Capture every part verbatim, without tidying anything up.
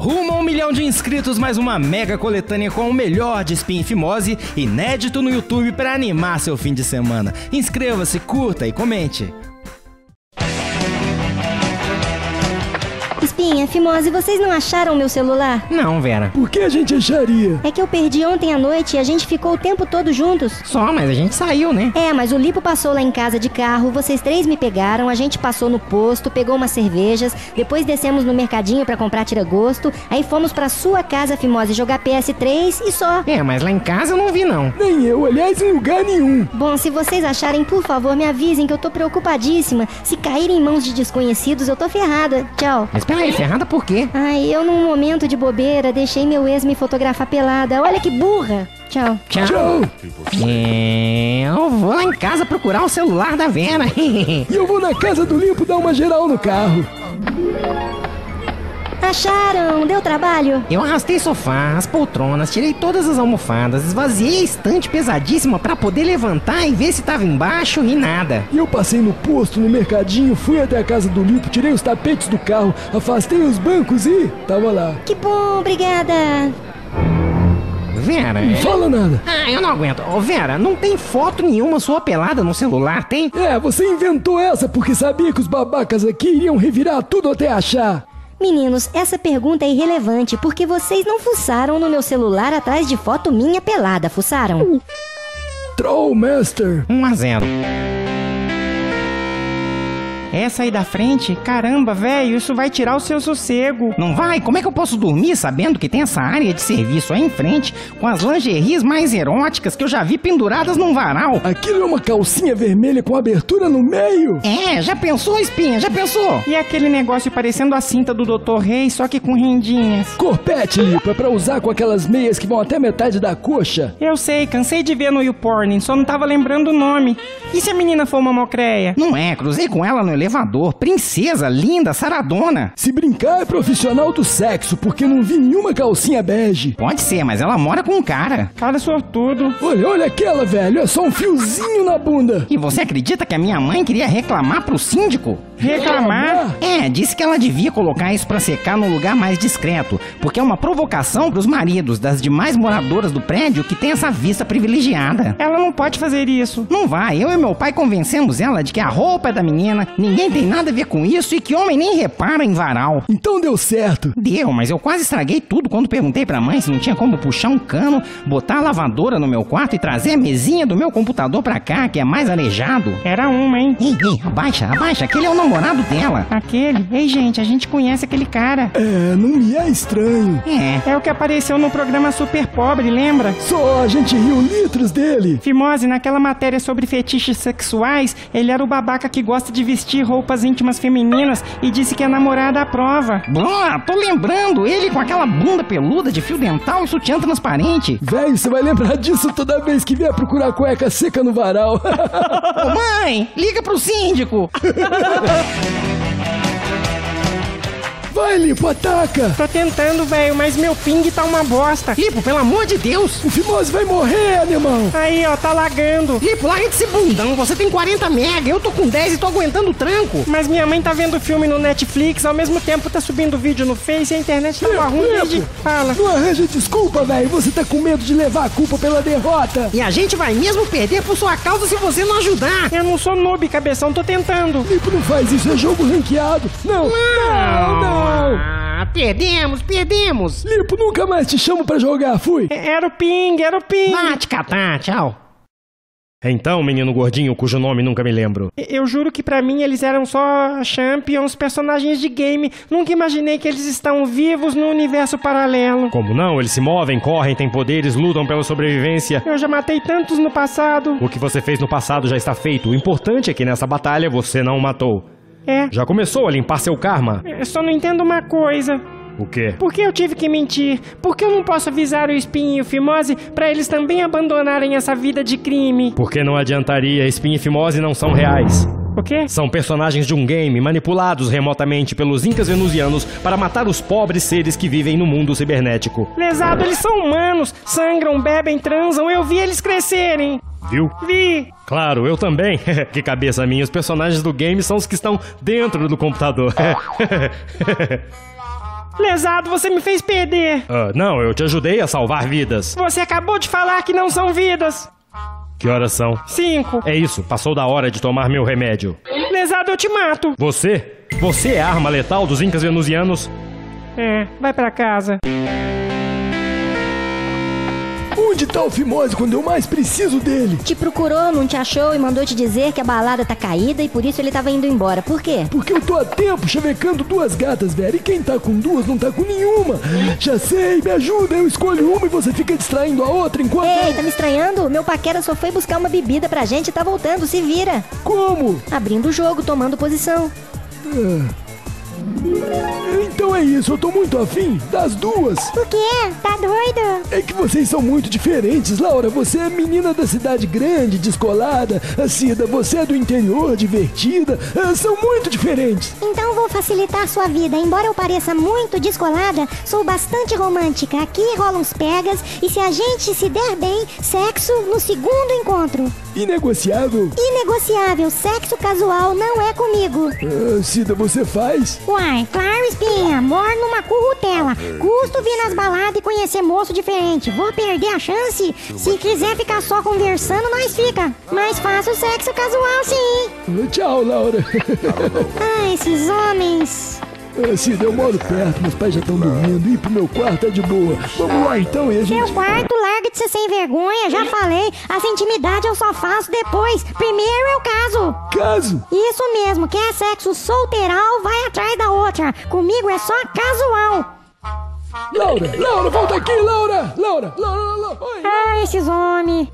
Rumo a um milhão de inscritos, mais uma mega coletânea com o melhor de Espinha e Fimose, inédito no YouTube para animar seu fim de semana. Inscreva-se, curta e comente. Espinha, Fimose, vocês não acharam meu celular? Não, Vera. Por que a gente acharia? É que eu perdi ontem à noite e a gente ficou o tempo todo juntos. Só, mas a gente saiu, né? É, mas o Lipo passou lá em casa de carro, vocês três me pegaram, a gente passou no posto, pegou umas cervejas, depois descemos no mercadinho pra comprar tira-gosto, aí fomos pra sua casa, Fimose, jogar P S três e só. É, mas lá em casa eu não vi, não. Nem eu, aliás, em lugar nenhum. Bom, se vocês acharem, por favor, me avisem que eu tô preocupadíssima. Se caírem em mãos de desconhecidos, eu tô ferrada. Tchau. Mas peraí, ferrada por quê? Ai, eu num momento de bobeira deixei meu ex me fotografar pelada. Olha que burra. Tchau. Tchau. Tchau. É, eu vou lá em casa procurar o celular da Vera. E eu vou na casa do Lipo dar uma geral no carro. Acharam? Deu trabalho? Eu arrastei sofá, as poltronas, tirei todas as almofadas, esvaziei a estante pesadíssima pra poder levantar e ver se tava embaixo e nada. E eu passei no posto, no mercadinho, fui até a casa do Lipo, tirei os tapetes do carro, afastei os bancos e tava lá. Que bom, obrigada. Vera... Não fala nada. Ah, eu não aguento. Ô, Vera, não tem foto nenhuma sua pelada no celular, tem? É, você inventou essa porque sabia que os babacas aqui iriam revirar tudo até achar. Meninos, essa pergunta é irrelevante, porque vocês não fuçaram no meu celular atrás de foto minha pelada, fuçaram? Trollmaster. um a zero. Essa aí da frente? Caramba, velho, isso vai tirar o seu sossego. Não vai? Como é que eu posso dormir sabendo que tem essa área de serviço aí em frente, com as lingeries mais eróticas que eu já vi penduradas num varal? Aquilo é uma calcinha vermelha com abertura no meio? É, já pensou, Espinha? Já pensou? E aquele negócio parecendo a cinta do doutor Rei, só que com rendinhas? Corpete, Lipo, é pra usar com aquelas meias que vão até metade da coxa. Eu sei, cansei de ver no YouPorn, só não tava lembrando o nome. E se a menina for uma mocreia? Não é, cruzei com ela no elevador, princesa, linda, saradona. Se brincar é profissional do sexo, porque não vi nenhuma calcinha bege. Pode ser, mas ela mora com um cara. Cara sortudo. Olha, olha aquela, velho, é só um fiozinho na bunda. E você acredita que a minha mãe queria reclamar pro síndico? Reclamar? É, disse que ela devia colocar isso pra secar num lugar mais discreto, porque é uma provocação pros maridos das demais moradoras do prédio que tem essa vista privilegiada. Ela não pode fazer isso. Não vai, eu e meu pai convencemos ela de que a roupa é da menina, ninguém tem nada a ver com isso e que homem nem repara em varal. Então deu certo. Deu, mas eu quase estraguei tudo quando perguntei pra mãe se não tinha como puxar um cano, botar a lavadora no meu quarto e trazer a mesinha do meu computador pra cá, que é mais arejado. Era uma, hein? Ei, ei, abaixa, abaixa, aquele é o namorado dela. Aquele? Ei, gente, a gente conhece aquele cara. É, não me é estranho. É, é o que apareceu no programa Super Pobre, lembra? Só a gente riu litros dele. Fimose, naquela matéria sobre fetiches sexuais, ele era o babaca que gosta de vestir roupas íntimas femininas e disse que a namorada aprova. Boa, tô lembrando, ele com aquela bunda peluda de fio dental e sutiã transparente. Véi, você vai lembrar disso toda vez que vier procurar cueca seca no varal. Ô mãe, liga pro síndico. Vai, Lipo, ataca! Tô tentando, velho, mas meu ping tá uma bosta. Lipo, pelo amor de Deus! O Fimose vai morrer, animal! Aí, ó, tá lagando. Lipo, larga desse bundão, você tem quarenta mega, eu tô com dez e tô aguentando o tranco. Mas minha mãe tá vendo filme no Netflix, ao mesmo tempo tá subindo vídeo no Face e a internet tá ruim desde... Fala. Não arranja desculpa, velho, você tá com medo de levar a culpa pela derrota. E a gente vai mesmo perder por sua causa se você não ajudar. Eu não sou noob, cabeção, tô tentando. Lipo, não faz isso, é jogo ranqueado. Não, não, não! Ah, perdemos, perdemos. Lipo, nunca mais te chamo pra jogar, fui. Era o ping, era o ping. Bate, catá, tchau. Então, menino gordinho cujo nome nunca me lembro. Eu juro que pra mim eles eram só champions, personagens de game. Nunca imaginei que eles estão vivos no universo paralelo. Como não? Eles se movem, correm, têm poderes, lutam pela sobrevivência. Eu já matei tantos no passado. O que você fez no passado já está feito. O importante é que nessa batalha você não o matou. É. Já começou a limpar seu karma. Eu só não entendo uma coisa. O quê? Por que eu tive que mentir? Por que eu não posso avisar o Espinha e o Fimose pra eles também abandonarem essa vida de crime? Porque não adiantaria, Espinha e Fimose não são reais. O quê? São personagens de um game manipulados remotamente pelos incas venusianos para matar os pobres seres que vivem no mundo cibernético. Lesado, eles são humanos, sangram, bebem, transam, eu vi eles crescerem. Viu? Vi. Claro, eu também. Que cabeça minha, os personagens do game são os que estão dentro do computador. Lesado, você me fez perder. Ah, não, eu te ajudei a salvar vidas. Você acabou de falar que não são vidas. Que horas são? Cinco. É isso, passou da hora de tomar meu remédio. Lesado, eu te mato. Você? Você é a arma letal dos Incas venusianos? É, vai pra casa. Onde tá o Fimose quando eu mais preciso dele? Te procurou, não te achou e mandou te dizer que a balada tá caída e por isso ele tava indo embora. Por quê? Porque eu tô há tempo chavecando duas gatas, velho. E quem tá com duas não tá com nenhuma. Já sei, me ajuda. Eu escolho uma e você fica distraindo a outra enquanto... Ei, tá me estranhando? Meu paquera só foi buscar uma bebida pra gente e tá voltando, se vira. Como? Abrindo o jogo, tomando posição. Ah. Então é isso, eu tô muito afim das duas. Por quê? Tá doido? É que vocês são muito diferentes, Laura. Você é menina da cidade grande, descolada. A Cida, você é do interior, divertida. Ah, são muito diferentes. Então vou facilitar sua vida. Embora eu pareça muito descolada, sou bastante romântica. Aqui rolam uns pegas e se a gente se der bem, sexo no segundo encontro. Inegociável? Inegociável. Sexo casual não é comigo. Ah, Cida, você faz? Uai, claro, espinha. Moro numa currutela. Custo vir nas baladas e conhecer moço diferente. Vou perder a chance? Se quiser ficar só conversando, nós fica. Mas faço sexo casual, sim. Ah, tchau, Laura. Ah, esses homens... Ah, Cida, eu moro perto, meus pais já estão dormindo. Ir pro meu quarto é de boa. Vamos lá então e a gente... Seu quarto, larga de ser sem vergonha. Já falei, essa intimidade eu só faço depois. Primeiro eu caso. Caso? Isso mesmo, quer sexo solteiral, vai atrás da outra. Comigo é só casual. Laura, Laura, volta aqui, Laura. Laura, Laura, Laura. Oi. Ah, esses homens.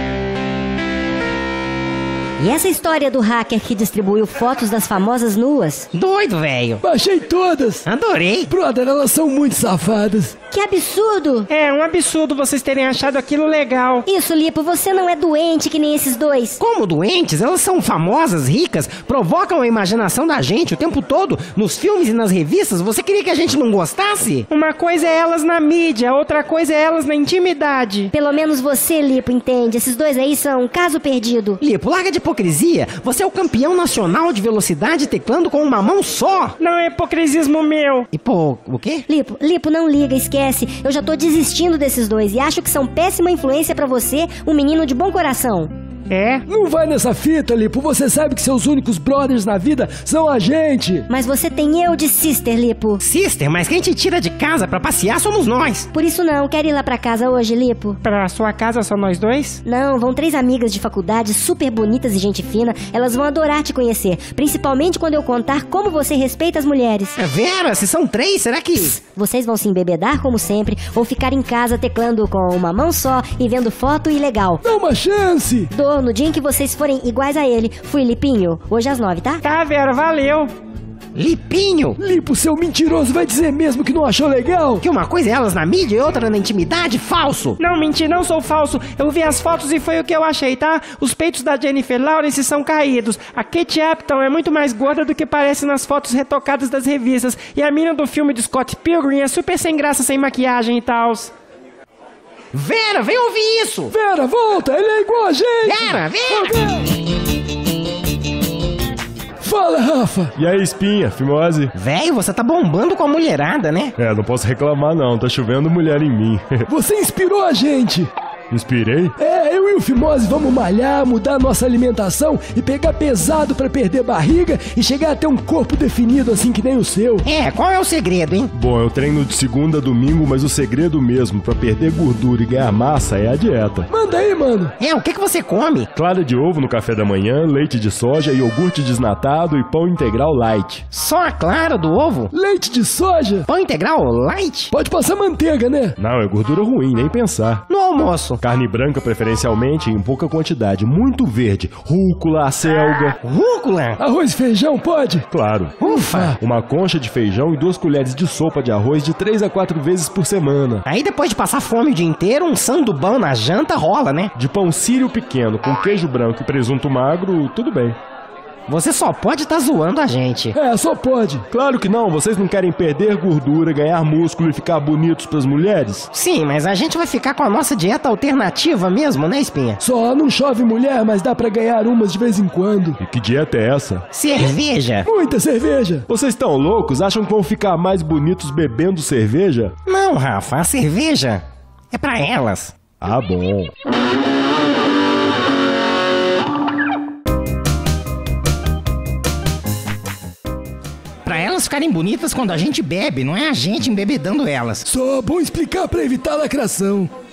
E essa história do hacker que distribuiu fotos das famosas nuas? Doido, velho. Baixei todas. Adorei. Brother, elas são muito safadas. Que absurdo! É um absurdo vocês terem achado aquilo legal. Isso, Lipo, você não é doente que nem esses dois. Como doentes, elas são famosas, ricas, provocam a imaginação da gente o tempo todo, nos filmes e nas revistas. Você queria que a gente não gostasse? Uma coisa é elas na mídia, outra coisa é elas na intimidade. Pelo menos você, Lipo, entende. Esses dois aí são um caso perdido. Lipo, larga de hipocrisia. Você é o campeão nacional de velocidade teclando com uma mão só. Não é hipocrisiasmo meu. E pô, o quê? Lipo, Lipo, não liga, esquece. Eu já tô desistindo desses dois e acho que são péssima influência pra você, um menino de bom coração. É? Não vai nessa fita, Lipo. Você sabe que seus únicos brothers na vida são a gente. Mas você tem eu de sister, Lipo. Sister, mas quem te tira de casa pra passear somos nós. Por isso não, quer ir lá pra casa hoje, Lipo? Pra sua casa só nós dois? Não, vão três amigas de faculdade super bonitas e gente fina. Elas vão adorar te conhecer, principalmente quando eu contar como você respeita as mulheres. Vera, se são três, será que... Psst, vocês vão se embebedar como sempre ou ficar em casa teclando com uma mão só e vendo foto ilegal. Dá uma chance. Dou no dia em que vocês forem iguais a ele. Fui, Lipinho. Hoje às nove, tá? Tá, Vera, valeu. Lipinho! Lipo, seu mentiroso, vai dizer mesmo que não achou legal? Que uma coisa é elas na mídia e outra na intimidade? Falso! Não, menti, não sou falso. Eu vi as fotos e foi o que eu achei, tá? Os peitos da Jennifer Lawrence são caídos. A Kate Upton é muito mais gorda do que parece nas fotos retocadas das revistas. E a mina do filme de Scott Pilgrim é super sem graça, sem maquiagem e tal. Vera, vem ouvir isso! Vera, volta, ele é igual a gente! Vera, Vera! Fala, Rafa! E aí, espinha, fimose? Velho, você tá bombando com a mulherada, né? É, não posso reclamar não, tá chovendo mulher em mim. Você inspirou a gente! Inspirei? É, eu e o Fimose vamos malhar, mudar nossa alimentação e pegar pesado pra perder barriga e chegar a ter um corpo definido assim que nem o seu. É, qual é o segredo, hein? Bom, eu treino de segunda a domingo, mas o segredo mesmo pra perder gordura e ganhar massa é a dieta. Manda aí, mano. É, o que que você come? Clara de ovo no café da manhã, leite de soja, iogurte desnatado e pão integral light. Só a clara do ovo? Leite de soja? Pão integral light? Pode passar manteiga, né? Não, é gordura ruim, nem pensar. No almoço? Carne branca preferencialmente em pouca quantidade, muito verde. Rúcula, acelga. Rúcula? Arroz e feijão, pode? Claro. Ufa! Uma concha de feijão e duas colheres de sopa de arroz de três a quatro vezes por semana. Aí depois de passar fome o dia inteiro, um sandubão na janta rola, né? De pão sírio pequeno, com queijo branco e presunto magro, tudo bem. Você só pode estar zoando a gente. É, só pode. Claro que não, vocês não querem perder gordura, ganhar músculo e ficar bonitos pras mulheres? Sim, mas a gente vai ficar com a nossa dieta alternativa mesmo, né, Espinha? Só não chove mulher, mas dá pra ganhar umas de vez em quando. E que dieta é essa? Cerveja? Muita cerveja. Vocês estão loucos? Acham que vão ficar mais bonitos bebendo cerveja? Não, Rafa, a cerveja é pra elas. Ah, bom. Pra elas ficarem bonitas quando a gente bebe, não é a gente embebedando elas. Só bom explicar pra evitar lacração.